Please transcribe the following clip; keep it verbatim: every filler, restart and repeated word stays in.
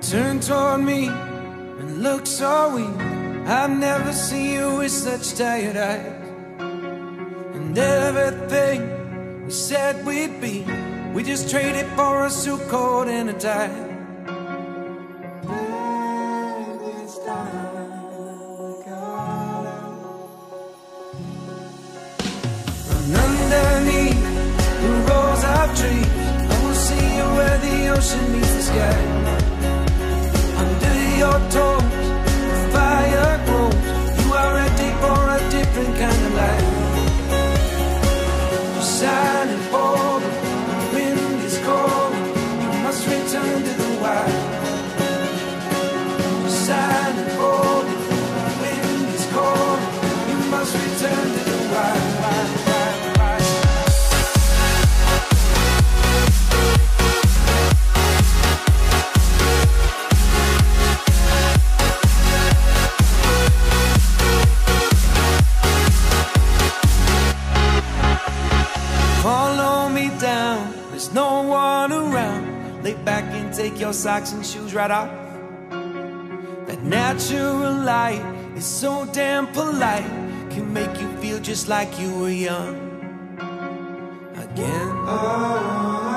Turn toward me and look so weak. I've never seen you with such tired eyes. And everything we said we'd be, we just traded for a suit coat and a tie. And underneath the rows of trees, I will see you where the ocean meets the sky. Under your toes, the fire grows. You are ready for a different kind of life. You're silent for the wind is cold. You must return to the wild. You're silent for the wind is cold. You must return to the wild, wild, wild, wild. Follow me down, there's no one around. Lay back and take your socks and shoes right off. That natural light is so damn polite, can make you feel just like you were young again. Oh.